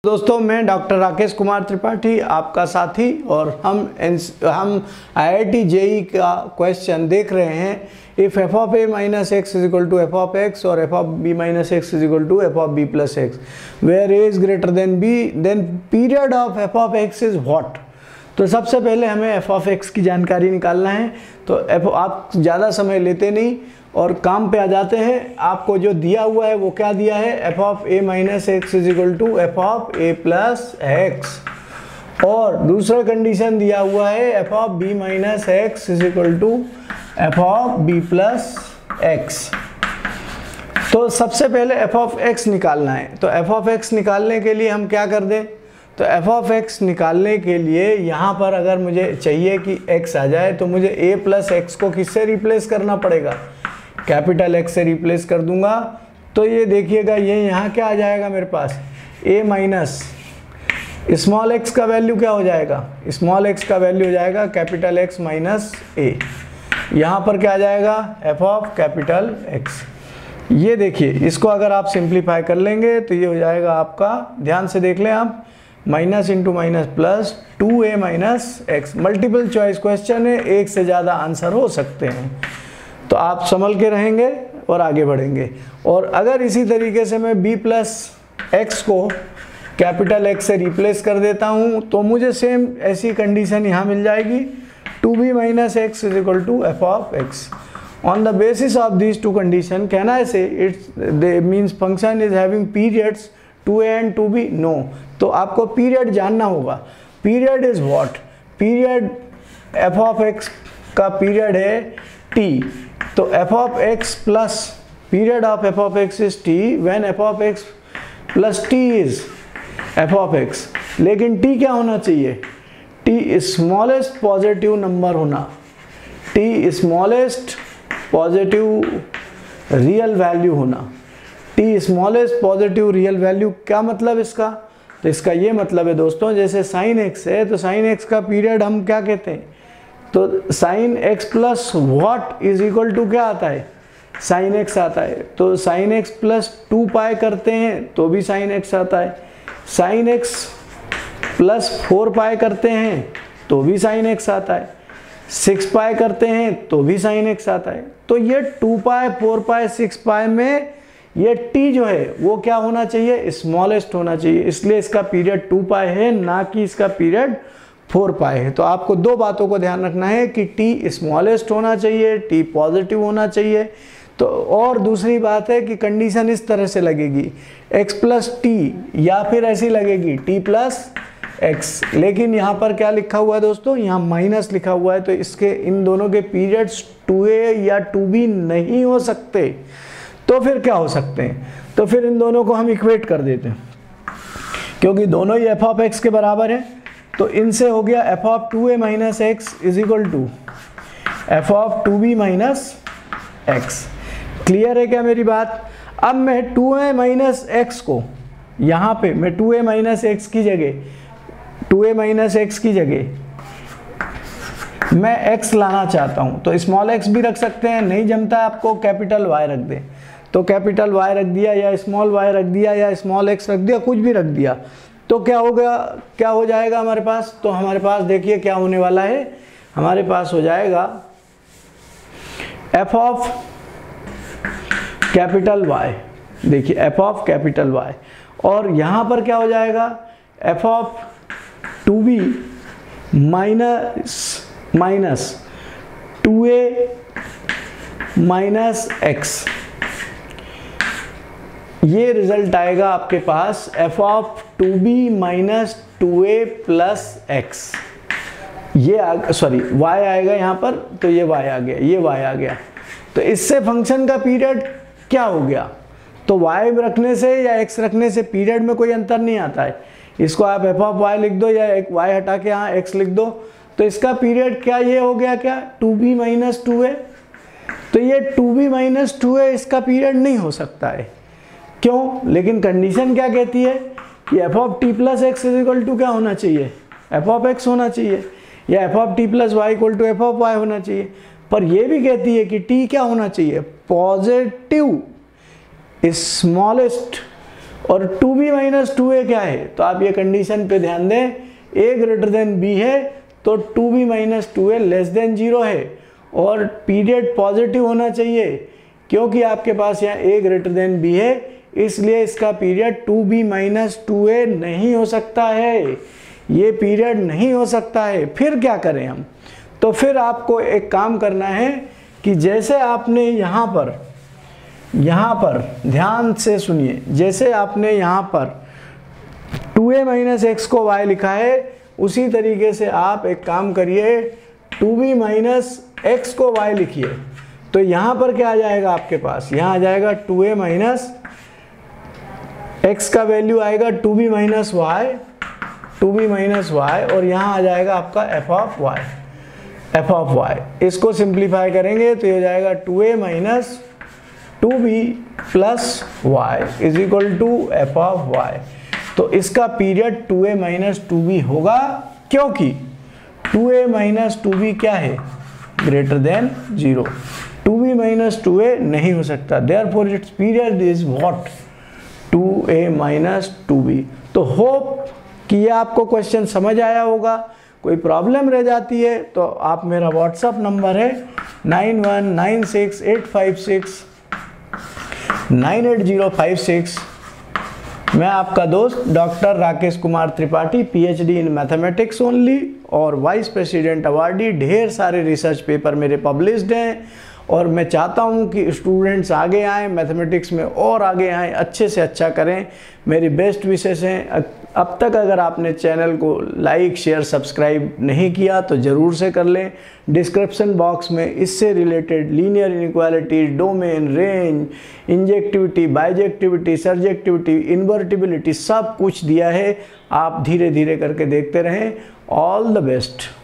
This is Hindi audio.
दोस्तों, मैं डॉक्टर राकेश कुमार त्रिपाठी आपका साथी और हम IIT JEE का क्वेश्चन देख रहे हैं। If f of a minus x is equal to f of x और f of b minus x is equal to f of b plus x, where a is greater than b, then period of f of x is what? तो सबसे पहले हमें f of x की जानकारी निकालना है। तो आप ज़्यादा समय लेते नहीं और काम पे आ जाते हैं। आपको जो दिया हुआ है वो क्या दिया है, f of a minus x is equal to f of a plus x, और दूसरा कंडीशन दिया हुआ है f of b minus x is equal to f of b plus x. तो सबसे पहले f of x निकालना है। तो f of x निकालने के लिए हम क्या कर दें, तो f of x निकालने के लिए यहाँ पर अगर मुझे चाहिए कि x आ जाए तो मुझे a प्लस एक्स को किससे रिप्लेस करना पड़ेगा, कैपिटल X से रिप्लेस कर दूंगा। तो ये देखिएगा, ये यहाँ क्या आ जाएगा मेरे पास, a माइनस स्मॉल x का वैल्यू क्या हो जाएगा, स्मॉल x का वैल्यू हो जाएगा कैपिटल X माइनस a। यहाँ पर क्या आ जाएगा, f ऑफ कैपिटल X। ये देखिए, इसको अगर आप सिंप्लीफाई कर लेंगे तो ये हो जाएगा आपका, ध्यान से देख लें आप, minus into minus plus 2a minus x. Multiple choice question है, एक से ज़्यादा आंसर हो सकते हैं, तो आप संभल के रहेंगे और आगे बढ़ेंगे। और अगर इसी तरीके से मैं b प्लस एक्स को कैपिटल X से रिप्लेस कर देता हूँ तो मुझे सेम ऐसी कंडीशन यहाँ मिल जाएगी, 2b minus x is equal to f of x। On the basis of this two condition can I say it's means function is having periods 2a and 2b? No. तो आपको पीरियड जानना होगा। Period is what, period f of x का पीरियड है t। तो f of x plus period of f of x is t when f of x plus t is f of x। लेकिन t क्या होना चाहिए, t स्मॉलेस्ट पॉजिटिव नंबर होना, t smallest positive real value होना। t smallest positive real value क्या मतलब इसका, तो इसका ये मतलब है दोस्तों, जैसे साइन x है तो साइन x का पीरियड हम क्या कहते हैं, तो sine x plus what is equal to क्या आता है, साइन x आता है। तो साइन x प्लस 2 पाई करते हैं तो भी साइन x आता है, साइन x प्लस 4 पाई करते हैं तो भी साइन x आता है, 6 पाई करते हैं तो भी साइन x आता है। तो ये 2 पाई 4 पाई 6 पाई में ये t जो है वो क्या होना चाहिए, स्मॉलेस्ट होना चाहिए, इसलिए इसका पीरियड 2 पाई है, ना कि इसका पीरियड 4 पाई है। तो आपको दो बातों को ध्यान रखना है कि t स्मॉलेस्ट होना चाहिए, t पॉजिटिव होना चाहिए। तो और दूसरी बात है कि कंडीशन इस तरह से लगेगी, x प्लस टी, या फिर ऐसी लगेगी t प्लस एक्स। लेकिन यहाँ पर क्या लिखा हुआ है दोस्तों, यहाँ माइनस लिखा हुआ है, तो इसके इन दोनों के पीरियड्स 2a या 2b नहीं हो सकते। तो फिर क्या हो सकते हैं, तो फिर इन दोनों को हम इक्वेट कर देते हैं, क्योंकि दोनों ही f ऑफ x के बराबर है। तो इनसे हो गया f of 2a minus x is equal to f of 2b minus x. Clear है क्या मेरी बात। अब मैं 2a माइनस एक्स को यहाँ पे मैं 2a माइनस एक्स की जगह 2a माइनस एक्स की जगह मैं x लाना चाहता हूँ, तो स्मॉल x भी रख सकते हैं, नहीं जमता आपको कैपिटल Y रख दें तो कैपिटल Y रख दिया, या स्मॉल y रख दिया, या स्मॉल x रख दिया, कुछ भी रख दिया। तो क्या होगा, क्या हो जाएगा हमारे पास, तो हमारे पास देखिए क्या होने वाला है, हमारे पास हो जाएगा f ऑफ कैपिटल Y। देखिए f ऑफ कैपिटल Y, और यहाँ पर क्या हो जाएगा, f of 2b minus 2a minus x. ये रिजल्ट आएगा आपके पास f of 2b minus 2a plus x. ये सॉरी y आएगा यहाँ पर, तो ये y आ गया, ये y आ गया। तो इससे फंक्शन का पीरियड क्या हो गया, तो y रखने से या x रखने से पीरियड में कोई अंतर नहीं आता है। इसको आप f ऑफ y लिख दो या एक y हटा के यहाँ x लिख दो, तो इसका पीरियड क्या ये हो गया, क्या 2b माइनस 2a। तो ये 2b माइनस 2a इसका पीरियड नहीं हो सकता है, क्यों, लेकिन कंडीशन क्या कहती है कि f of t plus x is equal to क्या होना चाहिए, f ऑफ x होना चाहिए, या f of t plus y equal to f of y होना चाहिए। पर यह भी कहती है कि t क्या होना चाहिए, पॉजिटिव स्मॉलेस्ट और 2b माइनस 2a क्या है, तो आप ये कंडीशन पे ध्यान दें, a ग्रेटर देन b है तो 2b minus 2a less than 0 है और पीरियड पॉजिटिव होना चाहिए क्योंकि आपके पास यहाँ a ग्रेटर देन b है, इसलिए इसका पीरियड 2b माइनस 2a नहीं हो सकता है, ये पीरियड नहीं हो सकता है। फिर क्या करें हम, तो फिर आपको एक काम करना है कि जैसे आपने यहाँ पर ध्यान से सुनिए, जैसे आपने यहाँ पर 2a माइनस x को y लिखा है उसी तरीके से आप एक काम करिए 2b माइनस x को y लिखिए। तो यहाँ पर क्या आ जाएगा आपके पास, यहाँ आ जाएगा 2a माइनस x का वैल्यू आएगा 2b माइनस y और यहाँ आ जाएगा आपका f ऑफ y। इसको सिंप्लीफाई करेंगे तो ये हो जाएगा 2a minus 2b plus y is equal to f of y। तो इसका पीरियड 2a माइनस 2b होगा क्योंकि 2a माइनस 2b क्या है, greater than 0। 2b minus 2a नहीं हो सकता, therefore it's period is what, 2a minus 2b। तो होप कि ये आपको क्वेश्चन समझ आया होगा। कोई प्रॉब्लम रह जाती है तो आप, मेरा व्हाट्सअप नंबर है 919685698056। मैं आपका दोस्त doctor Rakesh Kumar Tripathi, PhD in mathematics only और वाइस प्रेसिडेंट अवार्डी। ढेर सारे रिसर्च पेपर मेरे पब्लिश्ड हैं और मैं चाहता हूं कि स्टूडेंट्स आगे आएँ, मैथमेटिक्स में और आगे आएँ, अच्छे से अच्छा करें। मेरी बेस्ट विशेष हैं। अब तक अगर आपने चैनल को लाइक शेयर सब्सक्राइब नहीं किया तो ज़रूर से कर लें। डिस्क्रिप्शन बॉक्स में इससे related linear inequality, domain, range, injectivity, bijectivity, surjectivity, invertibility सब कुछ दिया है। आप धीरे धीरे करके देखते रहें। All the best.